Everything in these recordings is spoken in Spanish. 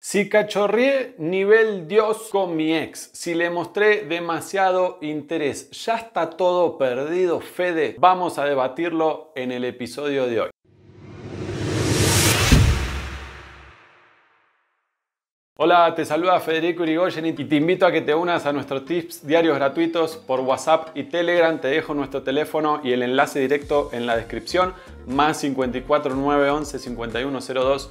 Si cachorreé nivel Dios con mi ex, si le mostré demasiado interés, ¿ya está todo perdido, Fede? Vamos a debatirlo en el episodio de hoy. Hola, te saluda Federico Irigoyen y te invito a que te unas a nuestros tips diarios gratuitos por WhatsApp y Telegram. Te dejo nuestro teléfono y el enlace directo en la descripción, más 54 911 5102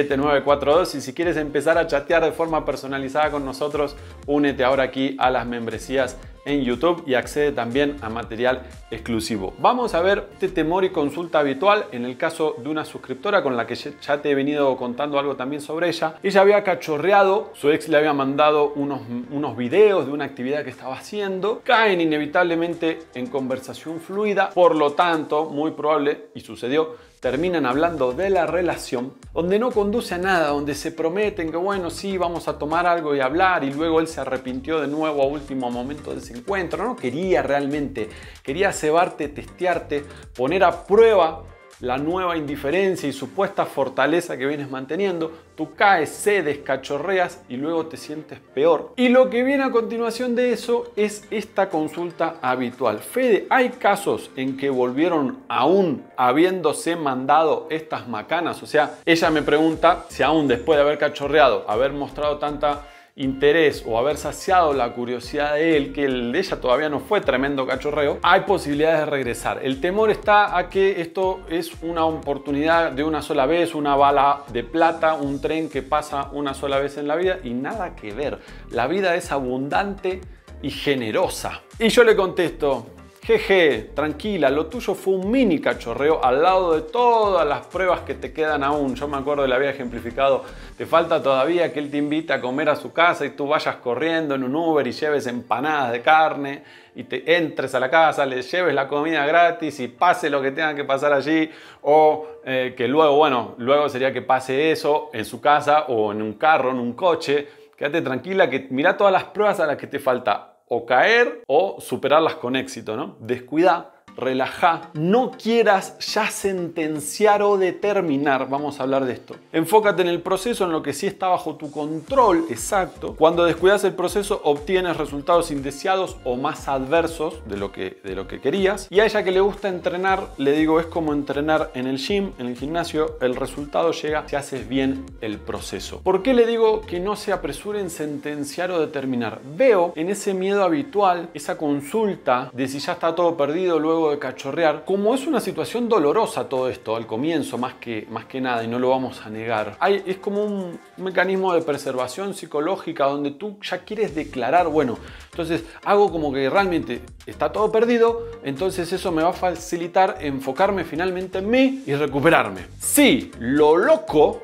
7942. Y si quieres empezar a chatear de forma personalizada con nosotros, únete ahora aquí a las membresías en YouTube y accede también a material exclusivo. Vamos a ver este temor y consulta habitual en el caso de una suscriptora con la que ya te he venido contando algo también sobre ella. Ella había cachorreado, su ex le había mandado unos videos de una actividad que estaba haciendo, caen inevitablemente en conversación fluida, por lo tanto, muy probable, y sucedió, terminan hablando de la relación, donde no conduce a nada, donde se prometen que bueno, sí, vamos a tomar algo y hablar, y luego él se arrepintió de nuevo a último momento de ese encuentro. No quería realmente, quería cebarte, testearte, poner a prueba la nueva indiferencia y supuesta fortaleza que vienes manteniendo. Tú caes, cedes, cachorreas y luego te sientes peor. Y lo que viene a continuación de eso es esta consulta habitual. Fede, ¿hay casos en que volvieron aún habiéndose mandado estas macanas? O sea, ella me pregunta si aún después de haber cachorreado, haber mostrado tanta interés o haber saciado la curiosidad de él, que el de ella todavía no fue tremendo cachorreo, hay posibilidades de regresar. El temor está a que esto es una oportunidad de una sola vez, una bala de plata, un tren que pasa una sola vez en la vida, y nada que ver. La vida es abundante y generosa. Y yo le contesto: jeje, tranquila, lo tuyo fue un mini cachorreo al lado de todas las pruebas que te quedan aún. Yo me acuerdo, le había ejemplificado, te falta todavía que él te invite a comer a su casa y tú vayas corriendo en un Uber y lleves empanadas de carne y te entres a la casa, le lleves la comida gratis y pase lo que tenga que pasar allí, o que luego, bueno, luego sería que pase eso en su casa o en un carro, en un coche. Quédate tranquila que mira todas las pruebas a las que te falta o caer o superarlas con éxito, ¿no? Descuida, relajá, no quieras ya sentenciar o determinar. Vamos a hablar de esto. Enfócate en el proceso, en lo que sí está bajo tu control, exacto. Cuando descuidas el proceso, obtienes resultados indeseados o más adversos de lo que querías. Y a ella que le gusta entrenar, le digo, es como entrenar en el gym, en el gimnasio. El resultado llega si haces bien el proceso. ¿Por qué le digo que no se apresure en sentenciar o determinar? Veo en ese miedo habitual, esa consulta de si ya está todo perdido luego de cachorrear, como es una situación dolorosa todo esto al comienzo, más que nada, y no lo vamos a negar. Es como un mecanismo de preservación psicológica donde tú ya quieres declarar, bueno, entonces hago como que realmente está todo perdido, entonces eso me va a facilitar enfocarme finalmente en mí y recuperarme. Sí, lo loco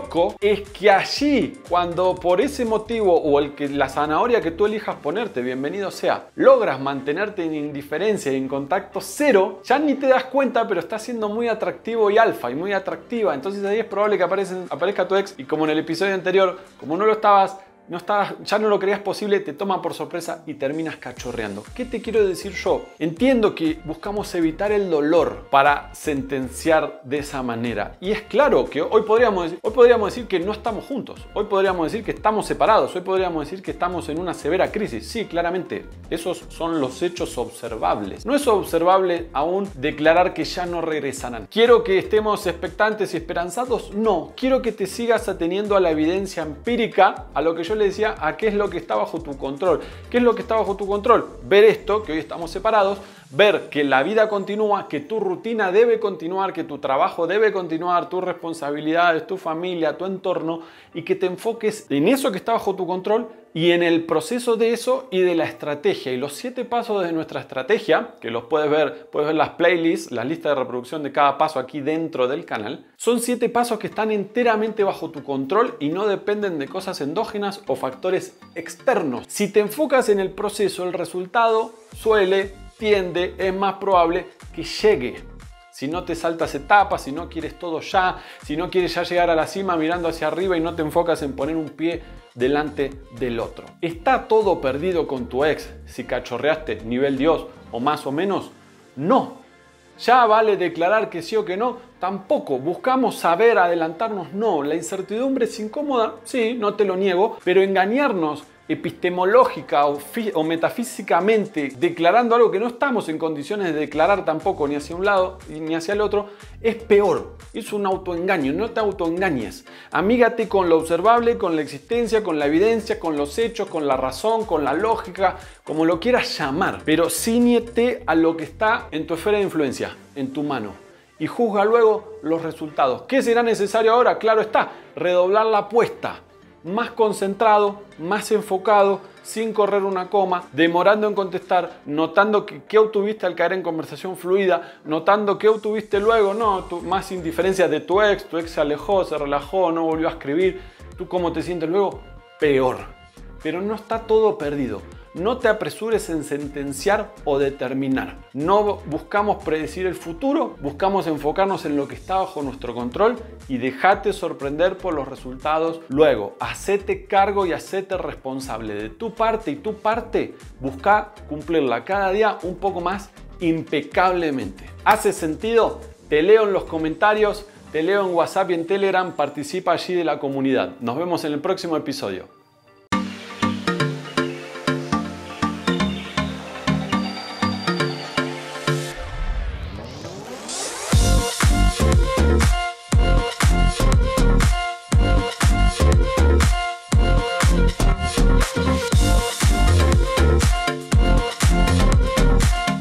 es que allí, cuando por ese motivo o la zanahoria que tú elijas ponerte, bienvenido sea, logras mantenerte en indiferencia y en contacto cero, ya ni te das cuenta, pero está siendo muy atractivo y alfa y muy atractiva. Entonces ahí es probable que aparezca tu ex, y como en el episodio anterior, como ya no lo creías posible, te toma por sorpresa y terminas cachorreando. ¿Qué te quiero decir yo? Entiendo que buscamos evitar el dolor para sentenciar de esa manera. Y es claro que hoy podríamos decir que no estamos juntos. Hoy podríamos decir que estamos separados. Hoy podríamos decir que estamos en una severa crisis. Sí, claramente. Esos son los hechos observables. No es observable aún declarar que ya no regresarán. ¿Quiero que estemos expectantes y esperanzados? No. Quiero que te sigas ateniendo a la evidencia empírica, a lo que yo le decía, a qué es lo que está bajo tu control. ¿Qué es lo que está bajo tu control? Ver esto, que hoy estamos separados, ver que la vida continúa, que tu rutina debe continuar, que tu trabajo debe continuar, tus responsabilidades, tu familia, tu entorno, y que te enfoques en eso que está bajo tu control y en el proceso de eso y de la estrategia. Y los 7 pasos de nuestra estrategia, que los puedes ver las playlists, las listas de reproducción de cada paso aquí dentro del canal, son 7 pasos que están enteramente bajo tu control y no dependen de cosas endógenas o factores externos. Si te enfocas en el proceso, el resultado tiende, es más probable que llegue. Si no te saltas etapas, si no quieres todo ya, si no quieres ya llegar a la cima mirando hacia arriba y no te enfocas en poner un pie delante del otro. ¿Está todo perdido con tu ex si cachorreaste nivel Dios o más o menos? No. ¿Ya vale declarar que sí o que no? Tampoco. ¿Buscamos saber, adelantarnos? No. ¿La incertidumbre es incómoda? Sí, no te lo niego, pero engañarnos epistemológica o metafísicamente declarando algo que no estamos en condiciones de declarar tampoco ni hacia un lado ni hacia el otro, es peor. Es un autoengaño, no te autoengañes. Amígate con lo observable, con la existencia, con la evidencia, con los hechos, con la razón, con la lógica, como lo quieras llamar. Pero ciñete a lo que está en tu esfera de influencia, en tu mano. Y juzga luego los resultados. ¿Qué será necesario ahora? Claro está, redoblar la apuesta. Más concentrado, más enfocado, sin correr una coma, demorando en contestar, notando qué obtuviste al caer en conversación fluida, notando qué obtuviste luego, más indiferencia de tu ex se alejó, se relajó, no volvió a escribir, tú cómo te sientes luego, peor. Pero no está todo perdido. No te apresures en sentenciar o determinar. No buscamos predecir el futuro, buscamos enfocarnos en lo que está bajo nuestro control y dejate sorprender por los resultados. Luego, hacete cargo y hacete responsable de tu parte y tu parte busca cumplirla cada día un poco más impecablemente. ¿Hace sentido? Te leo en los comentarios, te leo en WhatsApp y en Telegram, participa allí de la comunidad. Nos vemos en el próximo episodio.